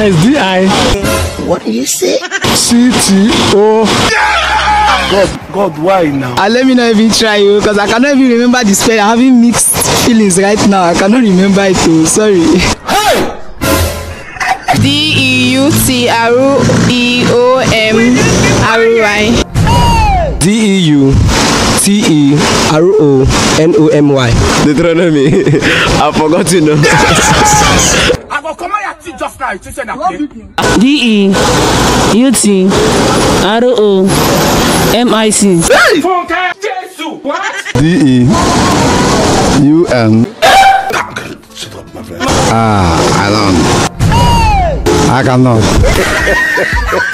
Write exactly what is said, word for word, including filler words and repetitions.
Yes, D I. What did you say? C T O. God, God, why now? Uh, let me not even try you because I cannot even remember the spell. I'm having mixed feelings right now. I cannot remember it too. Sorry. Hey! D E U T R E O M R Y. D E U T E R O N O M Y. Deuteronomy. I forgot to know. I will come out your just now. You said that. D E U T R O M I C. What? D E U N. Shut up, my friend. Ah, I don't. I cannot.